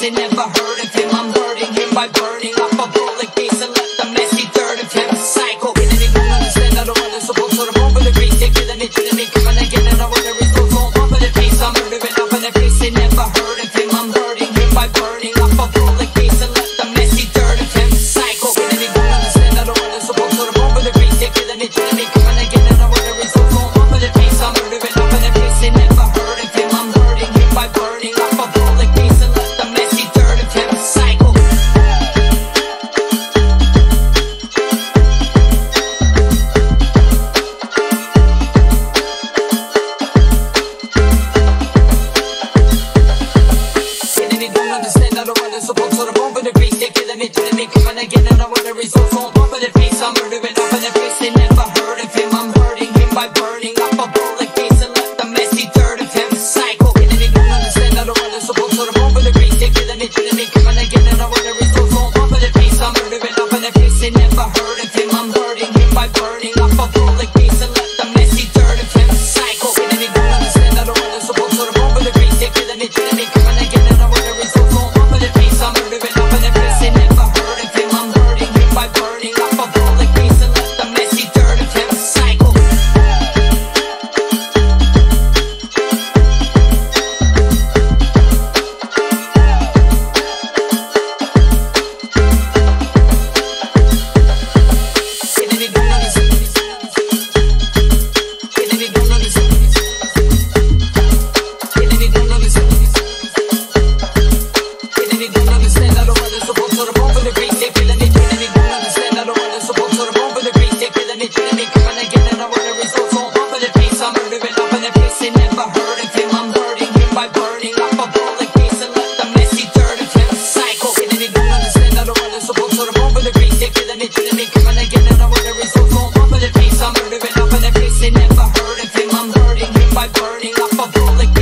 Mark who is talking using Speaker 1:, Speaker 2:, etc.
Speaker 1: they never heard of him. I'm hurting him by burning off a bullet case and left a messy third of him. Psycho, and they don't understand. I don't want to support sort of over the face. They're killing me, coming again, and I want to resort all over the face. I'm murdering up in the face, they never heard of him. I'm hurting him by burning off a bullet case and left a messy third of him. Psycho, and they don't understand. I don't want to support sort of over the face. They're killing me, coming again, and I want to resort all over the face. I'm murdering up in the face, they never heard of him. I'm hurting him by burning off a bullet case and left a messy third of him. Psycho. Coming again and I wanna resort all over the face. I'm murdering up in the face, they never heard of him. I'm hurting him by burning off a bullet case and left a messy third of him. Psycho, and they don't understand. I don't wanna support sort of over the face. They're killing me, coming again and I wanna resort all over the face. I'm murdering up in the face, they never heard of him. I'm hurting him by burning off a bullet case and left a messy third of him. Psycho, and they don't understand. I don't wanna support sort of over the face. They're killing me, coming again and I wanna resort all over the face. I'm murdering up in the face, they never heard of him. I'm hurting him by burning off a bullet case and left a messy third of him. Psycho. Coming again and I wanna resort all over the face. I'm murdering up in the face, they never heard of him. I'm hurting him by burning off a bullet